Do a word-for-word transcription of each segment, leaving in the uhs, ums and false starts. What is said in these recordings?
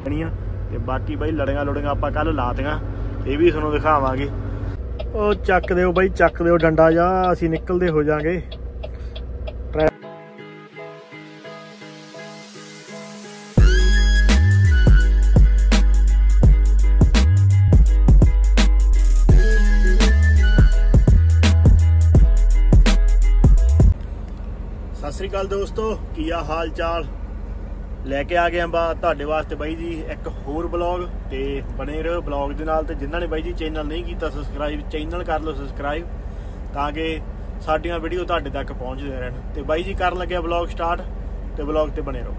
ਤੇ ਬਾਕੀ ਬਾਈ ਲੜੀਆਂ ਲੁੜੀਆਂ ਆਪਾਂ ਕੱਲ ਲਾਤੀਆਂ, ਇਹ ਵੀ ਤੁਹਾਨੂੰ ਦਿਖਾਵਾਂਗੇ। ਉਹ ਚੱਕ ਦਿਓ ਬਾਈ, ਚੱਕ ਦਿਓ ਡੰਡਾ ਜਾ, ਅਸੀਂ ਨਿਕਲਦੇ ਹੋ ਜਾਾਂਗੇ। सत श्री अकाल दोस्तों, की हाल चाल? लैके आ गए बा तुहाडे वास्ते बाई जी एक होर ब्लॉग, तो बने रहो ब्लॉग के नाल। तो जिन्होंने बाई जी चैनल नहीं किया सबसक्राइब, चैनल कर लो सबसक्राइब ताकि साडियां वीडियो तुहाडे तक पहुँचते रहन। तो बाई जी कर लगे ब्लॉग स्टार्ट, तो ब्लॉग ते बने रहो।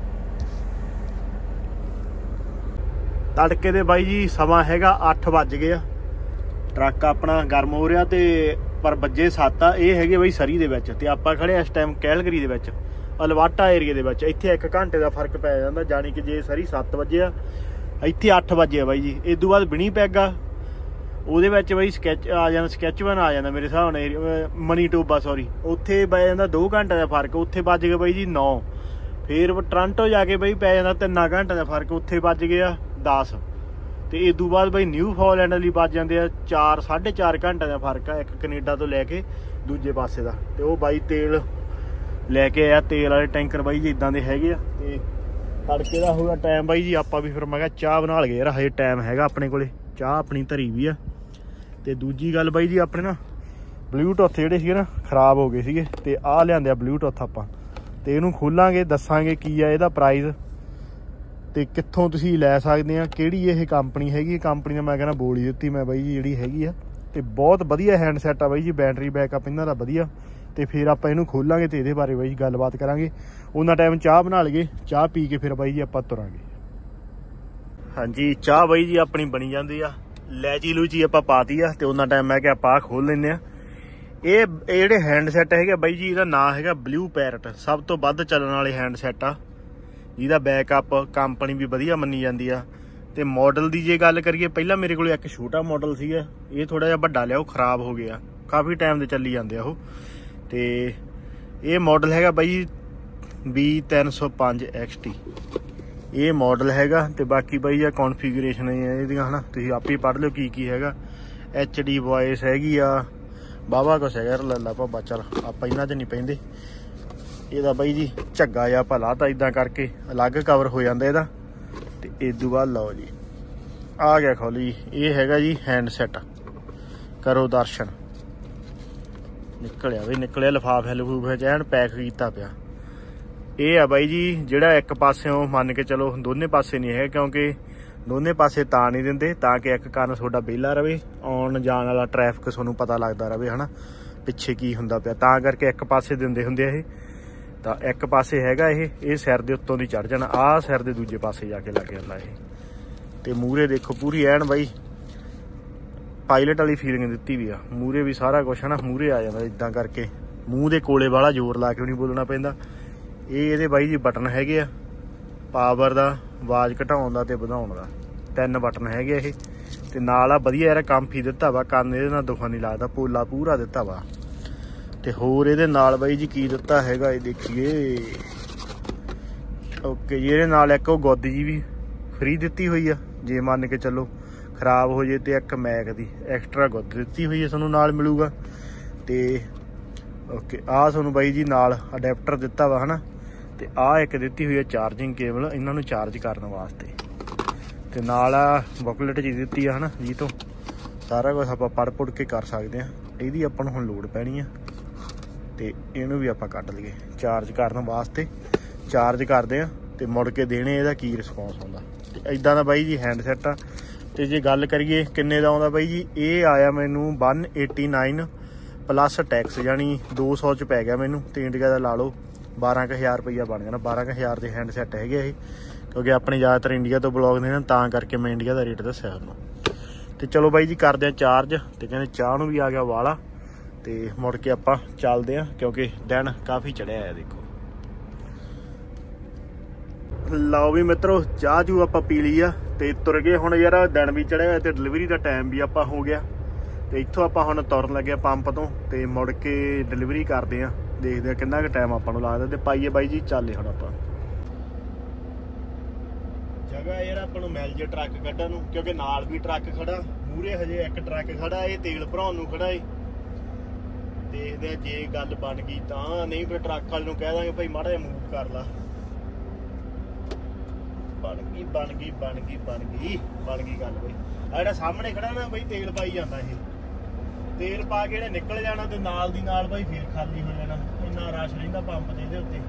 तड़के दे बाई जी समा हैगा अठ बज गया, ट्रक अपना गर्म हो रहा, तो पर बजे सत्त आ। ये है बई सरी दे विच, ते आपां खड़े इस टाइम कैलगरी दे विच अलवाटा एरिया दे विच। इत्थे एक घंटे का फर्क पै जांदा, जानी कि जे सरी सत्त बजे आ, इत्थे अठ बजे आ बाई जी। इस तो बाद बिनी पैग आ, उहदे विच बाई स्कैच आ जांदा, स्कैच वन आ जांदा मेरे हिसाब नाल, मनी टोबा सॉरी, उत्थे पै जांदा दो घंटे का फर्क, उत्थे बज गए बाई जी नौ। फिर टोरंटो जाके बाई पै जांदा तिन्ना घंटे का फर्क, उत्थे बज गया दस। तो इस तो बाद बई न्यू फॉलैंड वाली बज जाते हैं चार साढ़े चार घंटे का फर्क है, एक कनेडा तो लैके दूजे पासे का। तो वह बाई तेल लैके आया, तेल वाले टैंकर बाई जी इदा के है। तड़के का होगा टाइम बाई जी, आप भी फिर मैं चाह बना लगे यार, हजे टाइम है अपने को, चाह अपनी धरी भी है। तो दूजी गल बाई जी, अपने ना ब्लूटूथ जोड़े थे ना खराब हो गए थे, तो आ लिया ब्लूटूथ आप, तो इनू खोलांगे दसांगे की है ਇਹਦਾ प्राइस, तो कितों तुसीं लै सकते हैं, किहड़ी ये कंपनी हैगी। कंपनी ने मैं कहना बोल ही दित्ती मैं बाई जी जिहड़ी हैगी आ, ते बहुत वधिया हैंडसैट आ बाई जी, बैटरी बैकअप इन्हां दा वधिया। तो फिर आपां इहनूं खोलांगे तो इहदे बारे बाई जी गलबात करांगे। उन्ना टाइम चाह बना लईए, चाह पी के फिर बाई जी आपां तुरांगे। हाँ जी, चाह बाई जी अपनी बनी जाती आ, लैची लूची आपां पाती आ, तो उन्ना टाइम मैं कि आपां खोल लैंदे आ। ये जिहड़े हैंडसैट है बाई जी, इहदा नाम है ब्लू पैरट, सब तो वध चलण वाले हैंडसैट आ, जिहदा बैकअप कंपनी भी वधिया मन्नी जाती आ। तो मॉडल की जे गल करिए, पहला मेरे को एक छोटा मॉडल सीगा, ये थोड़ा जिहा वड्डा लिया, वो खराब हो गया, काफ़ी टाइम दे चली जाते वो। तो ये मॉडल है बई बी तीन सौ पाँच एक्स टी, ये मॉडल हैगा। तो बाकी बई आ कॉन्फिगरेशन है ना, तुसीं आप ही पढ़ लो की की हैगा। एच डी वॉइस हैगी आ, वाहवा कुछ है लला भाबा, चल आप इन्हां च नहीं पैंदे। ਇਹਦਾ ਬਾਈ ਜੀ ਝੱਗਾ ਜਿਹਾ ਭਲਾ ਤਾਂ ਇਦਾਂ ਕਰਕੇ ਅਲੱਗ ਕਵਰ ਹੋ ਜਾਂਦਾ ਇਹਦਾ। ਤੇ ਇਸ ਤੋਂ ਬਾਅਦ ਲਓ ਜੀ ਆ ਗਿਆ ਖੋਲ ਜੀ, ਇਹ ਹੈਗਾ ਜੀ ਹੈਂਡਸੈਟ, ਕਰੋ ਦਰਸ਼ਨ। ਨਿਕਲਿਆ ਵੀ ਨਿਕਲਿਆ, ਲਿਫਾਫੇ ਲਿਫੂਫੇ ਚ ਐਨ ਪੈਕ ਕੀਤਾ ਪਿਆ। ਇਹ ਆ ਬਾਈ ਜੀ ਜਿਹੜਾ ਇੱਕ ਪਾਸਿਓਂ ਮੰਨ ਕੇ ਚਲੋ, ਦੋਨੇ ਪਾਸੇ ਨਹੀਂ ਹੈ, ਕਿਉਂਕਿ ਦੋਨੇ ਪਾਸੇ ਤਾਂ ਨਹੀਂ ਦਿੰਦੇ ਤਾਂ ਕਿ ਇੱਕ ਕੰਨ ਤੁਹਾਡਾ ਵਿਹਲਾ ਰਵੇ, ਆਉਣ ਜਾਣ ਵਾਲਾ ਟ੍ਰੈਫਿਕ ਤੁਹਾਨੂੰ ਪਤਾ ਲੱਗਦਾ ਰਵੇ ਹੈ ਨਾ, ਪਿੱਛੇ ਕੀ ਹੁੰਦਾ ਪਿਆ, ਤਾਂ ਕਰਕੇ ਇੱਕ ਪਾਸੇ ਦਿੰਦੇ ਹੁੰਦੇ ਇਹ। ਤਾਂ ਇੱਕ ਪਾਸੇ ਹੈਗਾ ਇਹ ਇਹ ਸਿਰ ਦੇ ਉੱਤੋਂ ਦੀ ਚੜ ਜਾਣਾ, ਆਹ ਸਿਰ ਦੇ ਦੂਜੇ ਪਾਸੇ ਜਾ ਕੇ ਲੱਗ ਜਾਂਦਾ ਇਹ। ਤੇ ਮੂਹਰੇ ਦੇਖੋ ਪੂਰੀ ਐਨ ਬਾਈ ਪਾਇਲਟ ਵਾਲੀ ਫੀਲਿੰਗ ਦਿੱਤੀ ਵੀ ਆ, ਮੂਹਰੇ ਵੀ ਸਾਰਾ ਕੁਛ ਹੈ ਨਾ, ਮੂਹਰੇ ਆ ਜਾਂਦਾ ਇਦਾਂ ਕਰਕੇ, ਮੂੰਹ ਦੇ ਕੋਲੇ ਵਾਲਾ ਜ਼ੋਰ ਲਾ ਕੇ ਵੀ ਨਹੀਂ ਬੋਲਣਾ ਪੈਂਦਾ। ਇਹ ਇਹਦੇ ਬਾਈ ਜੀ ਬਟਨ ਹੈਗੇ ਆ, ਪਾਵਰ ਦਾ, ਆਵਾਜ਼ ਘਟਾਉਣ ਦਾ ਤੇ ਵਧਾਉਣ ਦਾ, ਤਿੰਨ ਬਟਨ ਹੈਗੇ ਇਹ। ਤੇ ਨਾਲ ਆ ਵਧੀਆ ਯਾਰ ਕੰਫੀ ਦਿੱਤਾ ਵਾ, ਕੰਨ ਇਹਦੇ ਨਾਲ ਦੁਖਾ ਨਹੀਂ ਲੱਗਦਾ, ਪੋਲਾ ਪੂਰਾ ਦਿੱਤਾ ਵਾ। ਤੇ ਹੋਰ ਇਹਦੇ ਨਾਲ ਬਾਈ ਜੀ ਕੀ ਦਿੱਤਾ ਹੈਗਾ, ਇਹ ਦੇਖੀਏ। ਓਕੇ ਜੀ, ਇਹਦੇ ਨਾਲ ਇੱਕ ਉਹ ਗੁੱਦ ਜੀ ਵੀ ਫ੍ਰੀ ਦਿੱਤੀ ਹੋਈ ਆ, ਜੇ ਮੰਨ ਕੇ ਚੱਲੋ ਖਰਾਬ ਹੋ ਜੇ, ਤੇ ਇੱਕ ਮੈਕ ਦੀ ਐਕਸਟਰਾ ਗੁੱਦ ਦਿੱਤੀ ਹੋਈ ਹੈ ਤੁਹਾਨੂੰ ਨਾਲ ਮਿਲੂਗਾ। ਤੇ ਓਕੇ ਆਹ ਤੁਹਾਨੂੰ ਬਾਈ ਜੀ ਨਾਲ ਅਡੈਪਟਰ ਦਿੱਤਾ ਵਾ ਹੈ ਨਾ, ਤੇ ਆਹ ਇੱਕ ਦਿੱਤੀ ਹੋਈ ਹੈ ਚਾਰਜਿੰਗ ਕੇਬਲ ਇਹਨਾਂ ਨੂੰ ਚਾਰਜ ਕਰਨ ਵਾਸਤੇ। ਤੇ ਨਾਲ ਆ ਬੁਕਲੇਟ ਜੀ ਦਿੱਤੀ ਆ ਹੈ ਨਾ, ਜੀ ਤੋਂ ਸਾਰਾ ਕੁਛ ਆਪਾਂ ਪੜ੍ਹ ਪੁੜ ਕੇ ਕਰ ਸਕਦੇ ਹਾਂ। ਇਹਦੀ ਆਪਾਂ ਨੂੰ ਹੁਣ ਲੋੜ ਪੈਣੀ ਆ, ਤੇ ਇਹਨੂੰ ਵੀ ਆਪਾਂ ਕੱਢ ਲਈਏ ਚਾਰਜ ਕਰਨ ਵਾਸਤੇ। ਚਾਰਜ ਕਰਦੇ ਆ ਤੇ ਮੁੜ ਕੇ ਦੇਣੇ ਇਹਦਾ ਕੀ ਰਿਸਪੌਂਸ ਆਉਂਦਾ। ਤੇ ਇਦਾਂ ਦਾ ਬਾਈ ਜੀ ਹੈਂਡਸੈਟ ਆ। ਤੇ ਜੇ ਗੱਲ ਕਰੀਏ ਕਿੰਨੇ ਦਾ ਆਉਂਦਾ ਬਾਈ ਜੀ, ਇਹ ਆਇਆ ਮੈਨੂੰ ਇੱਕ ਸੌ ਨੜਿਨਵੇਂ ਪਲੱਸ ਟੈਕਸ, ਯਾਨੀ ਦੋ ਸੌ ਚ ਪੈ ਗਿਆ ਮੈਨੂੰ। ਤੇ ਇੰਡੀਆ ਦਾ ਲਾ ਲਓ ਬਾਰਾਂ ਕੁ ਹਜ਼ਾਰ ਰੁਪਈਆ ਬਣ ਜਾਣਾ, ਬਾਰਾਂ ਕੁ ਹਜ਼ਾਰ ਦੇ ਹੈਂਡਸੈਟ ਹੈਗੇ ਇਹ, ਕਿਉਂਕਿ ਆਪਣੇ ਜ਼ਿਆਦਾਤਰ ਇੰਡੀਆ ਤੋਂ ਬਲੌਗ ਨੇ ਨਾ, ਤਾਂ ਕਰਕੇ ਮੈਂ ਇੰਡੀਆ ਦਾ ਰੇਟ ਦੱਸਿਆ ਤੁਹਾਨੂੰ। ਤੇ ਚਲੋ ਬਾਈ ਜੀ ਕਰਦੇ ਆ ਚਾਰਜ। ਤੇ ਕਹਿੰਦੇ ਚਾਹ ਨੂੰ ਵੀ ਆ ਗਿਆ ਵਾਲਾ, ਤੇ ਮੁੜ ਕੇ ਆਪਾਂ ਚੱਲਦੇ ਆ ਕਿਉਂਕਿ ਦਿਨ ਕਾਫੀ ਚੜਿਆ ਹੈ। ਦੇਖੋ ਲਓ ਵੀ ਮਿੱਤਰੋ, ਚਾਹ ਚੂ ਆਪਾਂ ਪੀ ਲਈ ਆ ਤੇ ਤੁਰ ਗਏ ਹੁਣ। ਯਾਰ ਦਿਨ ਵੀ ਚੜਿਆ ਹੋਇਆ ਤੇ ਡਿਲੀਵਰੀ ਦਾ ਟਾਈਮ ਵੀ ਆਪਾਂ ਹੋ ਗਿਆ, ਤੇ ਇੱਥੋਂ ਆਪਾਂ ਹੁਣ ਤੁਰਨ ਲੱਗੇ ਪੰਪ ਤੋਂ, ਤੇ ਮੁੜ ਕੇ ਡਿਲੀਵਰੀ ਕਰਦੇ ਆ। ਦੇਖਦੇ ਆ ਕਿੰਨਾ ਕੁ ਟਾਈਮ ਆਪਾਂ ਨੂੰ ਲੱਗਦਾ, ਤੇ ਪਾਈਏ ਬਾਈ ਜੀ ਚੱਲੇ ਹੁਣ ਆਪਾਂ। जगह यार अपन मिल जे ट्रक कढ़न नूं, क्योंकि नाल भी ट्रक खड़ा, मूहरे हजे एक ट्रक खड़ा, ये तेल भराउण नूं खड़ा है। देखदे आ जे गल बन गई तां, नहीं फिर ट्रक वाले नूं कह दांगे भाई माड़ा जिहा मूव कर ला। बन गई बन गई बन गई बन गई बन गई गल बई। आ जिहड़ा सामने खड़ा ना बई तेल पाई जांदा, ये तेल पा के निकल जाना ते नाल दी नाल भाई फिर खाली हो जाना। इन्ना रश रहिंदा पंप दे इहदे उत्ते।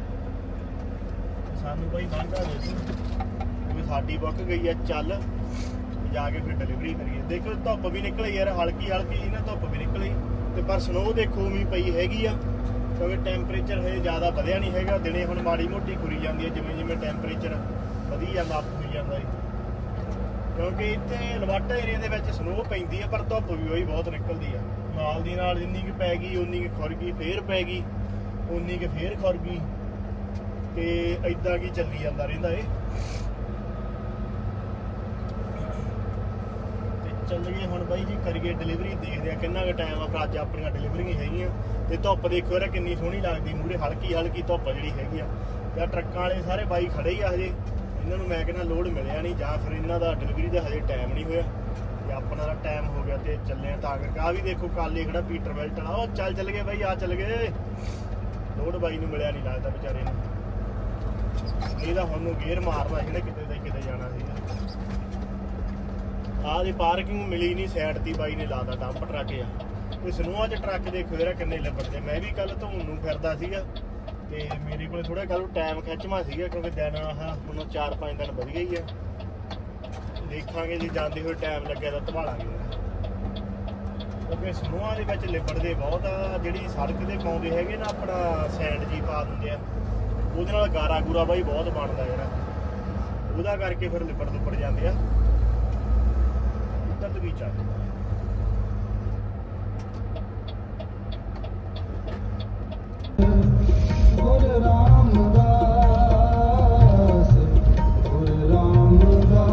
सानू भाई वांधा दे क्योंकि साडी बुक गई है, चल जाके फिर डिलीवरी करिए। देखो धुप्प भी निकली यार, हल्की हल्की ना धुप्प भी निकली ते पर स्नो देखो उमी पई हैगी आ, क्योंकि टैंपरेचर हजे ज़्यादा वधिया नहीं हैगा। दिने हुण माड़ी मोटी खुरी जाती है, जिवें जिवें टैंपरेचर वधी जांदा अप होई जांदा है। क्योंकि इत्थे लवाटा एरिया दे विच स्नो पैंदी है, पर धुप्प भी वही बहुत निकलदी है। नाल दी नाल जिन्नी कि पै गई उन्नी कि खुर गई, फिर पै गई उन्नी कि फिर खुर गई, ते इदां की चली जांदा रहिंदा है। चल गए हुण बाई जी करिए डिलीवरी, देखते हैं किन्ना टाइम आ। फिर अज अपनियां डिलीवरियां हैगियां ते धुप्प देखो यार किन्नी सोहनी लगदी, मूहरे हल्की हल्की धुप्प जिहड़ी हैगी आ। ते ट्रक्कां वाले सारे बाई खड़े ही आ, हजे इन्हां नूं मैं कहना लोड मिलिया नहीं, जां फिर इन्हां दा डिलीवरी दा हजे टाइम नहीं होया ते अपना दा टाइम हो गया ते चले तां करके। आ भी देखो काले खड़ा पीटर बेल्ट वाला, ओ चल चल गए बाई, आ चल गए। लोड बाई नूं मिलिया नहीं लगदा बेचारे नूं, नहीं तां हुण नूं गेयर मारना सीगा, किते दा किते जाना सीगा। आ जी पार्किंग मिली नहीं, साइड ती बाई ने लादा डंप ट्रक आ। ते स्नोआ च ट्रक देखो यार किन्ने लिबड़दे। मैं भी कल धोण नूं फिरदा सीगा ते मेरे कोल थोड़ा कल टाइम खिच्चवा सीगा, क्योंकि दिन आह हुण चार पांच दिन वध गई है। देखांगे जी जांदे होए टाइम लग्गिया तां धवालांगे, क्योंकि स्नोआ दे विच लिबड़दे बहुत आ। जिहड़ी सड़क ते पाउंदे हैगे ना अपना सैंड जी पा दिंदे आ, ਉਹਦੇ ਨਾਲ ਗਾਰਾ ਗੂਰਾ ਬਾਈ ਬਹੁਤ ਬਣਦਾ ਯਾਰ, ਉਹਦਾ ਕਰਕੇ ਫਿਰ ਲਿਬੜ ਲੁਬੜ ਜਾਂਦੇ ਆ। ਇੱਧਰ ਵੀ ਚੱਲ ਗੁਰੂ ਰਾਮਦਾਸ ਗੁਰੂ ਰਾਮਦਾਸ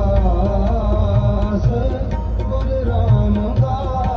ਗੁਰੂ ਰਾਮਦਾਸ।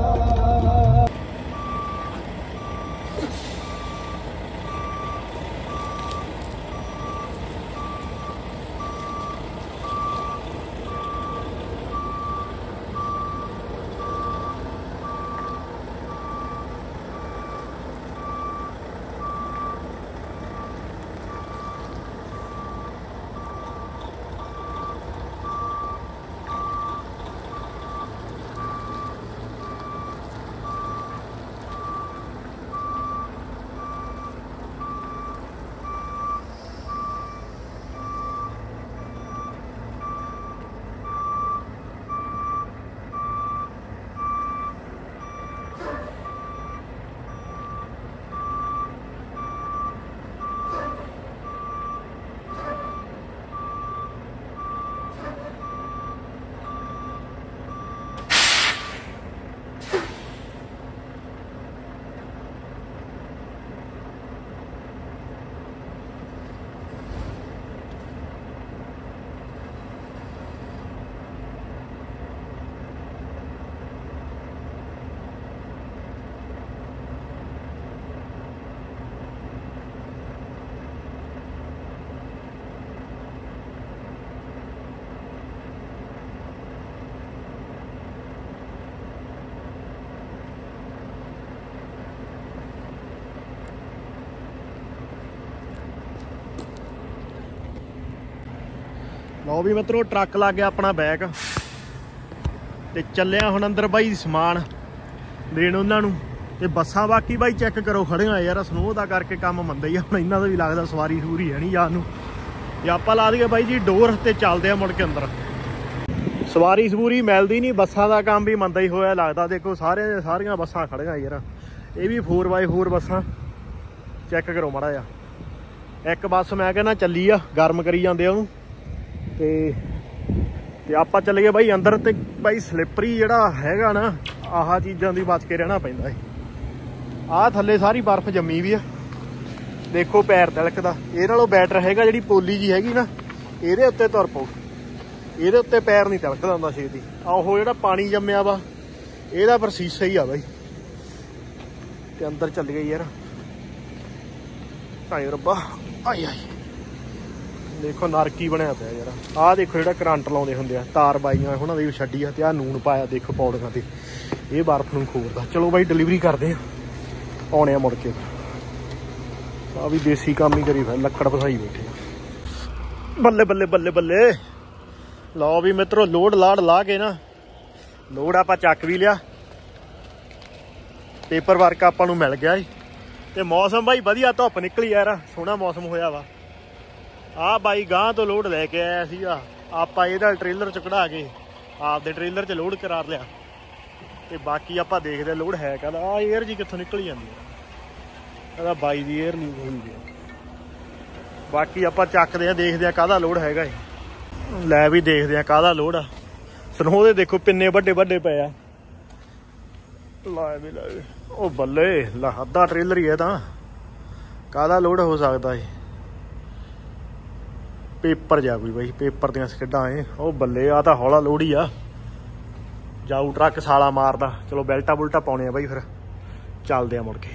लो भी मित्रों ट्रक लग गया अपना बैग ते चलिया हुण अंदर बाई समान देण उन्होंने ते बसां बाकी बाई चैक करो खड़े हो यार, स्नो का करके काम मंदा ही हुण इन्हां दा भी लगदा सवारी सूरी है नहीं जान नूं। ते आपां ला दईए बाई जी डोर ते चलदे आ मुड़ के अंदर। सवारी सवूरी मिलदी नहीं, बसां दा काम भी मंदा ही होया लगदा। देखो सारे सारियां बसां खड़ियां यार, ये भी फोर बाई फोर बसां चैक करो माड़ा जा। एक बस मैं कहना चली आ, गर्म करी जांदे आ उहनूं ते ते आपां चले गए बाई अंदर। ते बाई स्लिपरी जिहड़ा हैगा ना, आह चीज़ां दी बच के रहना पैंदा है। आह थल्ले सारी बर्फ जम्मी भी आ, देखो पैर तिलकदा। इहदे नालों बैटर हैगा जिहड़ी पोली जी हैगी ना, इहदे उत्ते तुर पओ, इहदे उत्ते पैर नहीं तिलकदा हुंदा छेती। आहो जिहड़ा पानी जम्मिया वा इहदा पर शीशा ही आ बाई। ते अंदर चल गई यार, हाय रब्बा, आई आई ਦੇਖੋ ਨਰਕੀ ਬਣਿਆ ਪਿਆ ਯਾਰ। ਆਹ ਦੇਖੋ ਜਿਹੜਾ ਕਰੰਟ ਲਾਉਂਦੇ ਹੁੰਦੇ ਆ, ਤਾਰ ਬਾਈਆਂ ਉਹਨਾਂ ਦੀ ਛੱਡੀ ਆ ਤੇ ਆਹ ਨੂਨ ਪਾਇਆ ਦੇਖੋ ਪੌੜੀਆਂ ਤੇ, ਇਹ ਬਰਫ ਨੂੰ ਖੋਰਦਾ। ਚਲੋ ਬਾਈ ਡਿਲੀਵਰੀ ਕਰਦੇ ਆ, ਆਉਣੇ ਆ ਮੁੜ ਕੇ। ਆ ਵੀ ਦੇਸੀ ਕੰਮ ਹੀ ਕਰੀ ਫਿਰ, ਲੱਕੜ ਫਸਾਈ ਬੈਠੇ ਆ। ਬੱਲੇ ਬੱਲੇ ਬੱਲੇ ਬੱਲੇ। ਲਓ ਵੀ ਮਿੱਤਰੋ, ਲੋਡ ਲਾੜ ਲਾ ਕੇ ਨਾ, ਲੋਡ ਆਪਾਂ ਚੱਕ ਵੀ ਲਿਆ, ਪੇਪਰ ਵਰਕ ਆਪਾਂ ਨੂੰ ਮਿਲ ਗਿਆ। ਤੇ ਮੌਸਮ ਬਾਈ ਵਧੀਆ, ਧੁੱਪ ਨਿਕਲੀ ਯਾਰ, ਸੋਹਣਾ ਮੌਸਮ ਹੋਇਆ ਵਾ। ਆਹ ਬਾਈ ਗਾਂਹ ਤੋਂ ਲੋਡ ਲੈ ਕੇ ਆਇਆ ਸੀਗਾ, ਆਪਾਂ ਇਹਦਾ ਟ੍ਰੇਲਰ ਚ ਕਢਾ ਕੇ ਆਪਦੇ ਟ੍ਰੇਲਰ ਚ ਲੋਡ ਕਰਾ ਲਿਆ। ਤੇ ਬਾਕੀ ਆਪਾਂ ਦੇਖਦੇ ਲੋਡ ਹੈ ਕਹਿੰਦਾ। ਆਹ ਏਅਰ ਜੀ ਕਿੱਥੋਂ ਨਿਕਲ ਜਾਂਦੀ ਹੈ, ਇਹਦਾ ਬਾਈ ਦੀ ਏਅਰ ਲੀਕ ਹੋਈ ਹੈ। ਬਾਕੀ ਆਪਾਂ ਚੱਕਦੇ ਆ, ਦੇਖਦੇ ਆ ਕਾਹਦਾ ਲੋਡ ਹੈਗਾ ਏ। ਲੈ ਵੀ ਦੇਖਦੇ ਆ ਕਾਹਦਾ ਲੋਡ ਆ। ਸਨੋ ਦੇ ਦੇਖੋ ਪਿੰਨੇ ਵੱਡੇ ਵੱਡੇ ਪਏ ਆ। ਲਾ ਵੀ ਲਾ ਵੀ, ਉਹ ਬੱਲੇ ਲਾ, ਅੱਧਾ ਟ੍ਰੇਲਰ ਹੀ ਹੈ ਤਾਂ। ਕਾਹਦਾ ਲੋਡ ਹੋ ਸਕਦਾ ਏ? ਪੇਪਰ ਜਾ ਕੋਈ ਬਾਈ, ਪੇਪਰ ਦੀਆਂ ਸਕਿੱਡਾਂ ਏ। ਉਹ ਬੱਲੇ, ਆ ਤਾਂ ਹੌਲਾ ਲੋਡ ਹੀ ਆ, ਜਾਊ ਟਰੱਕ ਸਾਲਾ ਮਾਰਦਾ। ਚਲੋ ਬੈਲਟਾ ਬੁਲਟਾ ਪਾਉਣੇ ਆ ਬਾਈ, ਫਿਰ ਚੱਲਦੇ ਆ ਮੁੜ ਕੇ।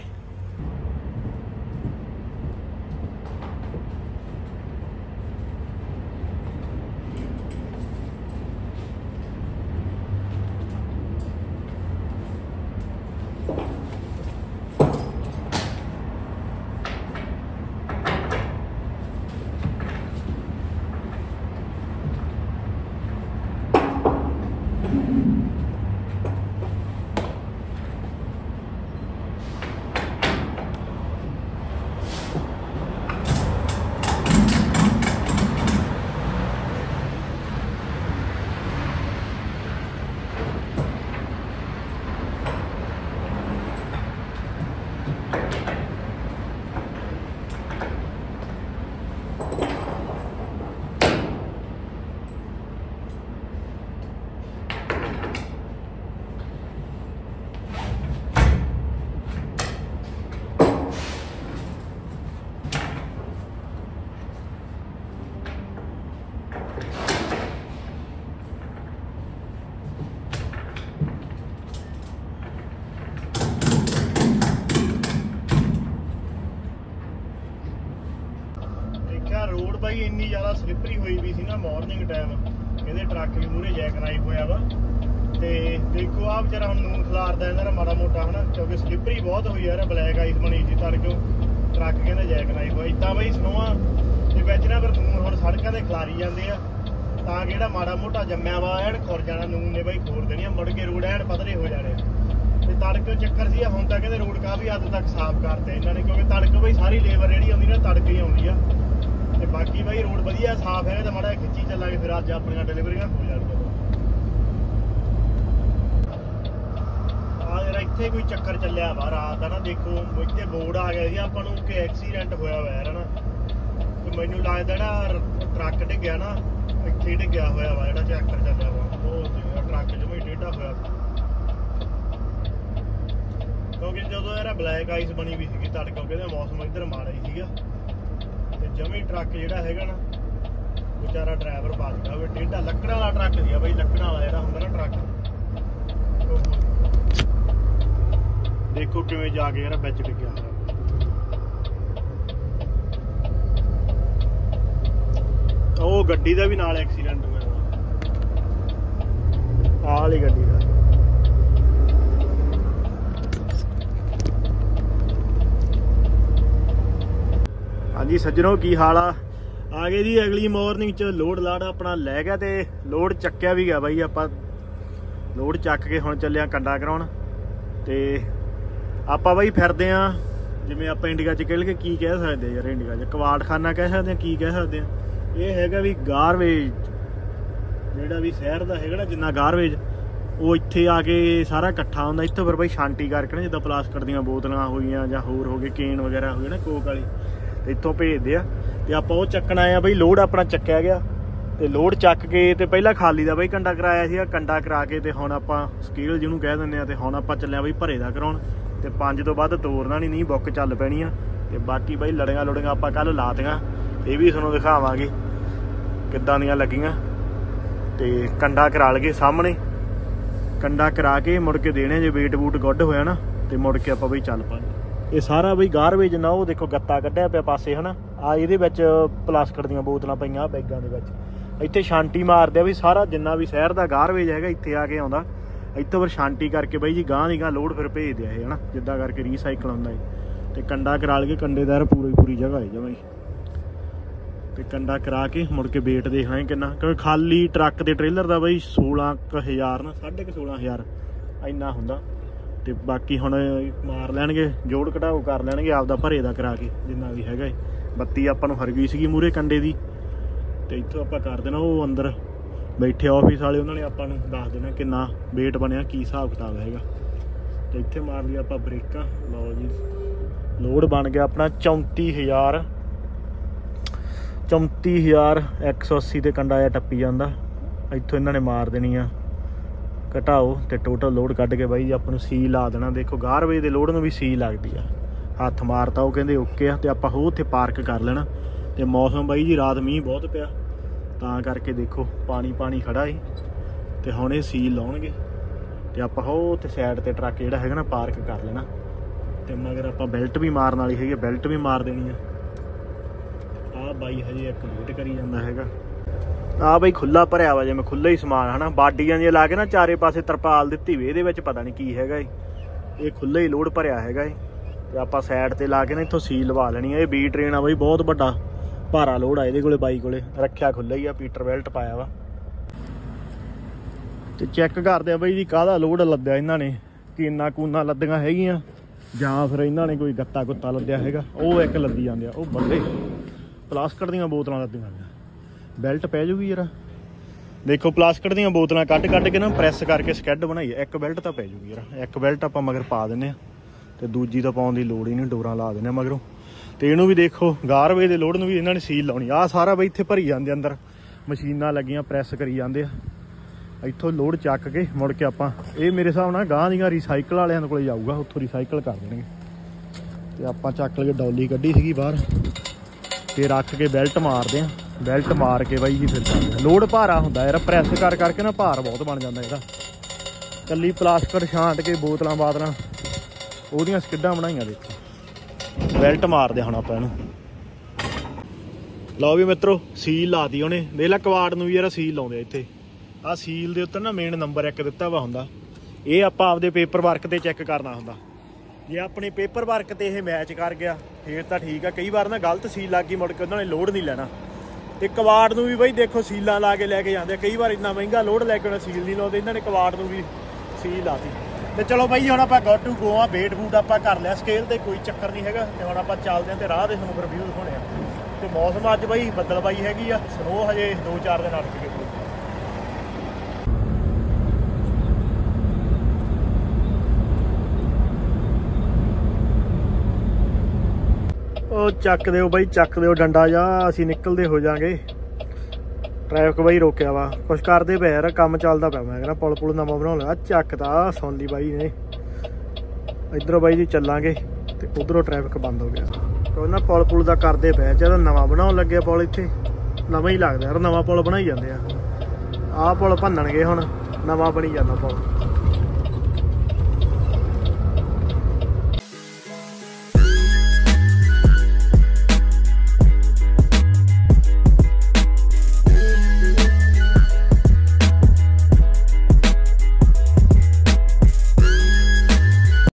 रोड भाई इन्नी ज़्यादा स्लिपरी हुई भी सी ना मॉर्निंग टाइम, कहते ट्रक भी मूहरे जैकनाइफ होया वा। ते देखो आप बेचारा हम नून खिलारदा इन्हां दा माड़ा मोटा है ना, क्योंकि स्लिपरी बहुत हुई यार, ब्लैक आइस बनी सी तड़के, ट्रक कहते जैकनाइफ होया। इदां बई स्नोआ ते विच ना फिर नून हुण सड़कां ते खलारी जांदे आ, तां कि माड़ा मोटा जम्मिया वा ऐन खुर जाना नून ने बई, खोर देनी मुड़ के रोड ऐन पतले हो जाने। ते तड़के चक्कर सी हुण तां कहते रोड काफ़ी हद तक साफ करते इन्हां ने, क्योंकि तड़के बई सारी लेबर जिहड़ी आउंदी ना तड़के ही आउंदी आ। ਤੇ ਬਾਕੀ ਬਾਈ ਰੋਡ ਵਧੀਆ ਸਾਫ ਹੈ, ਤਾਂ ਮਾੜਾ ਖਿੱਚੀ ਚੱਲਾਂਗੇ, ਫਿਰ ਅੱਜ ਆਪਣੀਆਂ ਡਿਲੀਵਰੀਆਂ ਹੋ ਜਾਣਗੀਆਂ। ਆ ਜਿਹੜਾ ਇੱਥੇ ਕੋਈ ਚੱਕਰ ਚੱਲਿਆ ਵਾ ਰਾਤ ਦਾ ਨਾ, ਦੇਖੋ ਇੱਥੇ ਬੋਰਡ ਆ ਗਿਆ ਸੀ ਆਪਾਂ ਨੂੰ ਕਿ ਐਕਸੀਡੈਂਟ ਹੋਇਆ ਹੋਇਆ ਹੈ ਨਾ। ਤੇ ਮੈਨੂੰ ਲੱਗਦਾ ਨਾ ਟਰੱਕ ਡਿੱਗਿਆ ਨਾ, ਇੱਥੇ ਡਿੱਗਿਆ ਹੋਇਆ ਵਾ ਜਿਹੜਾ ਚੱਕਰ ਚੱਲਿਆ ਵਾ, ਉਹ ਟਰੱਕ ਜਮੇ ਟੇਢਾ ਹੋਇਆ। ਕਿਉਂਕਿ ਜਦੋਂ ਯਾਰ ਬਲੈਕ ਆਈਸ ਬਣੀ ਵੀ ਸੀਗੀ ਤੜਕੇ, ਕਹਿੰਦੇ ਮੌਸਮ ਇੱਧਰ ਮਾੜਾ ਹੀ ਸੀਗਾ, ਜਮੀ ਟਰੱਕ ਜਿਹੜਾ ਹੈਗਾ ਨਾ ਵਿਚਾਰਾ ਡਰਾਈਵਰ ਬਚ ਗਿਆ ਹੋਵੇ। ਟੇਢਾ ਲੱਕੜਾਂ ਵਾਲਾ ਟਰੱਕ ਸੀਗਾ ਬਈ, ਲੱਕੜਾਂ ਵਾਲਾ ਜਿਹੜਾ ਹੁੰਦਾ ਨਾ ਟਰੱਕ। ਦੇਖੋ ਕਿਵੇਂ ਜਾ ਕੇ ਯਾਰ ਵਿੱਚ ਡਿੱਗਿਆ ਹੋਇਆ। ਉਹ ਗੱਡੀ ਦਾ ਵੀ ਨਾਲ ਐਕਸੀਡੈਂਟ ਹੋਇਆ, ਆਹ ਵਾਲੀ ਗੱਡੀ ਦਾ। हाँ जी सज्जनों की हाल आ आ गए जी अगली मॉर्निंग च लोड लाड़ अपना लै गया, तो लोड चक्या भी गया बई। आप लोड चक के हुण चले कंडा कराउण, ते आपां बई फिरदे आ जिवें आपां इंडिया च कह के की कह सकते यार, इंडिया च कवाड़खाना कह सकते की कह सकते हैं। ये हैगा भी गारवेज, जिहड़ा भी शहर दा हैगा ना जिन्ना गारवेज, वो इत्थे आके सारा इकट्ठा हुंदा। इत्थों फिर बई छांटी करके ना जिद्दां प्लास्टिक दीयां बोतलां होईयां जां होर हो गए केन वगैरह हो गए ना कोक वाली, इतों भेजते हैं। तो आप चक्कन आए बई, लोड अपना चक्या गया, तो लोड चक के तो पहला खाली का बई कंडा कराया सी, कंडा करा के तो हुण आपां स्केल जिन्होंने कह दिंदे आ, तो हुण आपां चले बई भरे दा कराउण। तो पंज तो बाद तोड़ना नहीं, नहीं बुक चल पैनी आ। तो बाकी बई लड़ियां लुड़ियां आपां कल लातियां, ये भी तुहानूं दिखावांगे किद्दां दियां लगियां। तो कंडा करा लगे सामने, कंडा करा के मुड़ के देने, जे वेट वूट गुड होया ना तो मुड़ के आपां बई चल पांगे। ये सारा बई गारवेज ना, वो देखो गत्ता कढ़िया पिया पासे है ना, ਆ ਇਹਦੇ ਵਿੱਚ ਪਲਾਸਟਿਕ ਦੀਆਂ ਬੋਤਲਾਂ ਪਈਆਂ ਬੈਗਾਂ ਦੇ ਵਿੱਚ। ਇੱਥੇ ਛਾਂਟੀ ਮਾਰਦੇ ਆ ਵੀ ਸਾਰਾ ਜਿੰਨਾ ਵੀ ਸ਼ਹਿਰ ਦਾ ਗਾਰਬੇਜ ਹੈਗਾ ਇੱਥੇ ਆ ਕੇ ਆਉਂਦਾ। ਇੱਥੋਂ ਫਿਰ ਛਾਂਟੀ ਕਰਕੇ ਬਾਈ ਜੀ ਗਾਂਹ ਦੀ ਗਾਂਹ ਲੋਡ ਫਿਰ ਭੇਜਦੇ ਆ ਇਹ ਹੈ ਨਾ, ਜਿੱਦਾਂ ਕਰਕੇ ਰੀਸਾਈਕਲ ਹੁੰਦਾ ਹੈ। ਤੇ ਕੰਡਾ ਕਰਾ ਲਈਏ, ਕੰਡੇ ਦਾ ਪੂਰੀ ਪੂਰੀ ਜਗ੍ਹਾ ਹੈ ਜਮਾਂ ਹੀ। ਤੇ ਕੰਡਾ ਕਰਾ ਕੇ ਮੁੜ ਕੇ ਵੇਟ ਦੇਖਣਾ ਕਿੰਨਾ, ਕਿਉਂਕਿ ਖਾਲੀ ਟਰੱਕ ਤੇ ਟ੍ਰੇਲਰ ਦਾ ਬਾਈ ਸੋਲਾਂ ਕੁ ਹਜ਼ਾਰ ਨਾ ਸਾਢੇ ਕੁ ਸੋਲਾਂ ਹਜ਼ਾਰ ਇੰਨਾ ਹੁੰਦਾ। ਤੇ ਬਾਕੀ ਹੁਣ ਮਾਰ ਲੈਣਗੇ, ਜੋੜ ਘਟਾਓ ਕਰ ਲੈਣਗੇ ਆਪਦਾ ਭਰੇ ਦਾ ਕਰਾ ਕੇ ਜਿੰਨਾ ਵੀ ਹੈਗਾ। ਬੱਤੀ ਆਪਾਂ ਨੂੰ ਹਰ ਗਈ ਸੀਗੀ ਮੂਹਰੇ ਕੰਡੇ ਦੀ। ਤੇ ਇੱਥੋਂ ਆਪਾਂ ਕਰ ਦੇਣਾ, ਉਹ ਅੰਦਰ ਬੈਠੇ ਆਫਿਸ ਵਾਲੇ ਉਹਨਾਂ ਨੇ ਆਪਾਂ ਨੂੰ ਦੱਸ ਦੇਣਾ ਕਿੰਨਾ ਵੇਟ ਬਣਿਆ, ਕੀ ਹਿਸਾਬ ਕਿਤਾਬ ਹੈਗਾ। ਤੇ ਇੱਥੇ ਮਾਰ ਲਈ ਆਪਾਂ ਬ੍ਰੇਕਾਂ। ਲਓ ਜੀ ਲੋਡ ਬਣ ਗਿਆ ਆਪਣਾ ਚੌਂਤੀ ਹਜ਼ਾਰ ਚੌਂਤੀ ਹਜ਼ਾਰ ਇੱਕ ਸੌ ਅੱਸੀ ਤੇ ਕੰਡਾ ਆ ਟੱਪੀ ਜਾਂਦਾ। ਇੱਥੋਂ ਇਹਨਾਂ ਨੇ ਮਾਰ ਦੇਣੀ ਆ ਘਟਾਓ ਤੇ ਟੋਟਲ ਲੋਡ ਕੱਢ ਕੇ ਬਾਈ ਆਪਾਂ ਨੂੰ ਸੀ ਲਾ ਦੇਣਾ। ਦੇਖੋ ਗਾਰਬੇਜ ਦੇ ਲੋਡ ਨੂੰ ਵੀ ਸੀ ਲੱਗਦੀ ਆ, ਹੱਥ ਮਾਰਤਾ ਉਹ ਕਹਿੰਦੇ ਓਕੇ ਆ। ਤੇ ਆਪਾਂ ਹੋ ਉੱਥੇ ਪਾਰਕ ਕਰ ਲੈਣਾ। ਤੇ ਮੌਸਮ ਬਾਈ ਜੀ ਰਾਤ ਮੀਂਹ ਬਹੁਤ ਪਿਆ ਤਾਂ ਕਰਕੇ ਦੇਖੋ ਪਾਣੀ ਪਾਣੀ ਖੜਾ ਏ। ਤੇ ਹੁਣ ਇਹ ਸੀਲ ਲਾਉਣਗੇ ਤੇ ਆਪਾਂ ਹੋ ਉੱਥੇ ਸਾਈਡ ਤੇ ਟਰੱਕ ਜਿਹੜਾ ਹੈਗਾ ਨਾ ਪਾਰਕ ਕਰ ਲੈਣਾ। ਤੇ ਮਗਰ ਆਪਾਂ ਬੈਲਟ ਵੀ ਮਾਰਨ ਵਾਲੀ ਹੈਗੀ, ਬੈਲਟ ਵੀ ਮਾਰ ਦੇਣੀ ਆ। ਆਹ ਬਾਈ ਹਜੇ ਇੱਕ ਵੇਟ ਕਰੀ ਜਾਂਦਾ ਹੈਗਾ। ਆਹ ਬਾਈ ਖੁੱਲਾ ਭਰਿਆ ਵਾ ਜਿਵੇਂ ਖੁੱਲਾ ਹੀ ਸਮਾਨ ਹੈ ਨਾ, ਬਾਡੀਆਂ ਜਿਹੀਆਂ ਲਾ ਕੇ ਨਾ ਚਾਰੇ ਪਾਸੇ ਤਰਪਾਲ ਦਿੱਤੀ ਵੀ, ਇਹਦੇ ਵਿੱਚ ਪਤਾ ਨਹੀਂ ਕੀ ਹੈਗਾ ਏ। ਇਹ ਖੁੱਲਾ ਹੀ ਲੋਡ ਭਰਿਆ ਹੈਗਾ ਏ। ਤੇ ਆਪਾਂ ਸਾਈਡ ਤੇ ਲਾ ਕੇ ਨਾ ਇੱਥੋਂ ਸੀਲ ਲਵਾ ਲੈਣੀ ਆ। ਇਹ ਬੀ ਟ੍ਰੇਨ ਆ ਬਾਈ, ਬਹੁਤ ਵੱਡਾ ਭਾਰਾ ਲੋਡ ਆ ਇਹਦੇ ਕੋਲੇ, ਬਾਈ ਕੋਲੇ ਰੱਖਿਆ ਖੁੱਲਾ ਹੀ ਆ, ਪੀਟਰ ਬੈਲਟ ਪਾਇਆ ਵਾ। ਤੇ ਚੈੱਕ ਕਰਦੇ ਆ ਬਾਈ ਜੀ ਕਾਹਦਾ ਲੋਡ ਲੱਦਿਆ ਇਹਨਾਂ ਨੇ, ਕੀਨਾ ਕੂਨਾ ਲੱਦੀਆਂ ਹੈਗੀਆਂ ਜਾਂ ਫਿਰ ਇਹਨਾਂ ਨੇ ਕੋਈ ਗੱਤਾ ਗੁੱਤਾ ਲੱਦਿਆ ਹੈਗਾ। ਉਹ ਇੱਕ ਲੱਦੀ ਜਾਂਦੇ ਆ, ਉਹ ਬੰਦੇ ਪਲਾਸਟਿਕ ਦੀਆਂ ਬੋਤਲਾਂ ਲੱਦੀਆਂ ਜਾਂਦੀਆਂ। ਬੈਲਟ ਪੈ ਜੂਗੀ ਯਾਰ, ਦੇਖੋ ਪਲਾਸਟਿਕ ਦੀਆਂ ਬੋਤਲਾਂ ਕੱਢ ਕੱਢ ਕੇ ਨਾ ਪ੍ਰੈਸ ਕਰਕੇ ਸਕੈਡ ਬਣਾਈ। ਇੱਕ ਬੈਲਟ ਤਾਂ ਪੈ ਜੂਗੀ ਯਾਰ, ਇੱਕ ਬੈਲਟ ਆਪਾਂ ਮਗਰ ਪਾ ਦਿੰਦੇ ਆ ਤੇ ਦੂਜੀ ਤਾਂ ਪਾਉਣ ਦੀ ਲੋੜ ਹੀ ਨਹੀਂ, ਡੋਰਾਂ ਲਾ ਦਿੰਦੇ ਆ ਮਗਰੋਂ। ਤੇ ਇਹਨੂੰ ਵੀ ਦੇਖੋ ਗਾਰਬੇਜ ਦੇ ਲੋਡ ਨੂੰ ਵੀ ਇਹਨਾਂ ਨੇ ਸੀਲ ਲਾਉਣੀ। ਆਹ ਸਾਰਾ ਬਈ ਇੱਥੇ ਭਰੀ ਜਾਂਦੇ, ਅੰਦਰ ਮਸ਼ੀਨਾਂ ਲੱਗੀਆਂ ਪ੍ਰੈਸ ਕਰੀ ਜਾਂਦੇ ਆ। ਇੱਥੋਂ ਲੋਡ ਚੱਕ ਕੇ ਮੁੜ ਕੇ ਆਪਾਂ ਇਹ ਮੇਰੇ ਹਿਸਾਬ ਨਾਲ ਗਾਂਹ ਦੀਆਂ ਰੀਸਾਈਕਲ ਵਾਲਿਆਂ ਦੇ ਕੋਲ ਜਾਊਗਾ, ਉੱਥੋਂ ਰੀਸਾਈਕਲ ਕਰ ਦੇਣਗੇ। ਤੇ ਆਪਾਂ ਚੱਕ ਲਈਏ, ਡੌਲੀ ਕੱਢੀ ਸੀਗੀ ਬਾਹਰ ਤੇ ਰੱਖ ਕੇ ਬੈਲਟ ਮਾਰਦੇ ਆ। ਬੈਲਟ ਮਾਰ ਕੇ ਬਾਈ ਜੀ ਫਿਰ ਚੱਲਦੇ। ਲੋਡ ਭਾਰਾ ਹੁੰਦਾ ਯਾਰ, ਪ੍ਰੈਸ ਕਰ ਕਰਕੇ ਨਾ ਭਾਰ ਬਹੁਤ ਬਣ ਜਾਂਦਾ ਇਹਦਾ। ਕੱਲੀ ਪਲਾਸਟਿਕ ਛਾਂਟ ਕੇ ਬੋਤਲਾਂ ਬਾਤਲਾਂ ਉਹਦੀਆਂ ਸਕਿੱਡਾਂ ਬਣਾਈਆਂ। ਦੇਖੋ ਬੈਲਟ ਮਾਰਦੇ ਹੁਣ ਆਪਾਂ ਇਹਨੂੰ। ਲਓ ਵੀ ਮਿੱਤਰੋ ਸੀਲ ਲਾਤੀ ਉਹਨੇ, ਦੇਖ ਲੈ ਕਵਾੜ ਨੂੰ ਵੀ ਯਾਰ ਸੀਲ ਲਾਉਂਦੇ ਆ ਇੱਥੇ। ਆਹ ਸੀਲ ਦੇ ਉੱਤੇ ਨਾ ਮੇਨ ਨੰਬਰ ਇੱਕ ਦਿੱਤਾ ਵਾ ਹੁੰਦਾ, ਇਹ ਆਪਾਂ ਆਪਦੇ ਪੇਪਰ ਵਰਕ ਤੇ ਚੈੱਕ ਕਰਨਾ ਹੁੰਦਾ। ਜੇ ਆਪਣੇ ਪੇਪਰ ਵਰਕ ਤੇ ਇਹ ਮੈਚ ਕਰ ਗਿਆ ਫੇਰ ਤਾਂ ਠੀਕ ਆ। ਕਈ ਵਾਰ ਨਾ ਗਲਤ ਸੀਲ ਲੱਗ ਗਈ, ਮੁੜ ਕੇ ਉਹਨਾਂ ਨੇ ਲੋਡ ਨਹੀਂ ਲੈਣਾ। ਤੇ ਕਵਾੜ ਨੂੰ ਵੀ ਬਈ ਦੇਖੋ ਸੀਲਾਂ ਲਾ ਕੇ ਲੈ ਕੇ ਜਾਂਦੇ। ਕਈ ਵਾਰ ਇੰਨਾ ਮਹਿੰਗਾ ਲੋਡ ਲੈ ਕੇ ਉਹਨਾਂ ਸੀਲ ਨਹੀਂ ਲਾਉਂਦੇ, ਇਹਨਾਂ ਨੇ ਕਵਾੜ ਨੂੰ ਵੀ ਸੀਲ ਲਾਤੀ। ਤੇ ਚਲੋ ਬਾਈ ਹੁਣ ਆਪਾਂ ਗੋ ਟੂ ਗੋ ਆ। ਵੇਟ ਬੂਟ ਆਪਾਂ ਕਰ ਲਿਆ ਸਕੇਲ ਤੇ, ਕੋਈ ਚੱਕਰ ਨਹੀਂ ਹੈਗਾ। ਤੇ ਹੁਣ ਆਪਾਂ ਚੱਲਦੇ ਹਾਂ ਤੇ ਰਾਹ ਦੇ ਤੁਹਾਨੂੰ ਰਿਵਿਊ ਦਿਖਾਉਣੇ ਆ। ਤੇ ਮੌਸਮ ਅੱਜ ਬਾਈ ਬੱਦਲਬਾਈ ਹੈਗੀ ਆ, ਸਨੋ ਹਜੇ ਦੋ ਚਾਰ ਦਿਨ ਅੜ ਕੇ। ਉਹ ਚੱਕ ਦਿਓ ਬਾਈ, ਚੱਕ ਦਿਓ ਡੰਡਾ ਜਾ, ਅਸੀਂ ਨਿਕਲਦੇ ਹੋ ਜਾਾਂਗੇ। ਟ੍ਰੈਫਿਕ ਬਾਈ ਰੋਕਿਆ ਵਾ, ਕੁਛ ਕਰਦੇ ਪਏ ਯਾਰ, ਕੰਮ ਚੱਲਦਾ ਪਿਆ। ਮੈਂ ਕਹਿੰਦਾ ਪੁਲ ਪੁਲ ਨਵਾਂ ਬਣਾਉਣ ਲੱਗਾ। ਚੱਕ ਤਾਂ ਸੁਣ ਲਈ ਬਾਈ ਨੇ। ਇੱਧਰੋਂ ਬਾਈ ਜੀ ਚੱਲਾਂਗੇ ਤੇ ਉਧਰੋਂ ਟ੍ਰੈਫਿਕ ਬੰਦ ਹੋ ਗਿਆ। ਕਿਉਂ ਨਾ ਪੁਲ ਪੁਲ ਦਾ ਕਰਦੇ ਪਏ, ਜਦੋਂ ਨਵਾਂ ਬਣਾਉਣ ਲੱਗੇ ਪੁਲ ਇੱਥੇ ਨਵਾਂ ਹੀ ਲੱਗਦਾ ਯਾਰ, ਨਵਾਂ ਪੁਲ ਬਣਾਈ ਜਾਂਦੇ ਆ। ਆਹ ਪੁਲ ਭੰਨਣਗੇ ਹੁਣ, ਨਵਾਂ ਬਣੀ ਜਾਂਦਾ ਪੁਲ।